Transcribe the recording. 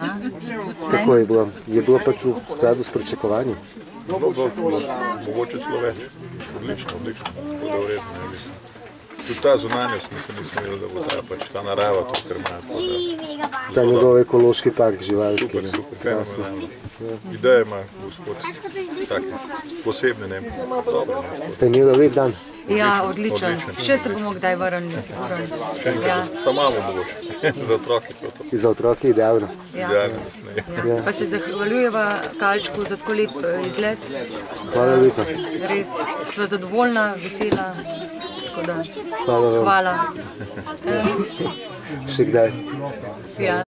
Kako je bilo? Je bilo pač v skladu s pričakovanji? Mogoče celo več. Odlično, tako da vredno, mislim. Tudi ta zunanjost, nisem imel, da bo ta narava to, kar ima. Ta njegov ekološki park živalski. Super, fenomenalno. Ideje ima gospod, take posebne, ne. Ste imeli lep dan? Ja, odličen. Še se bomo kdaj vrnili, sigurno. Še enkrat, sta malo mogoče, za otroke to. Za otroke idealno. Idealno, mislim. Pa se zahvaljujeva Kalčku za tako lep izlet. Hvala lepa. Res, sva zadovoljna, vesela. Hvala vam. Hvala. Še kdaj. Ja.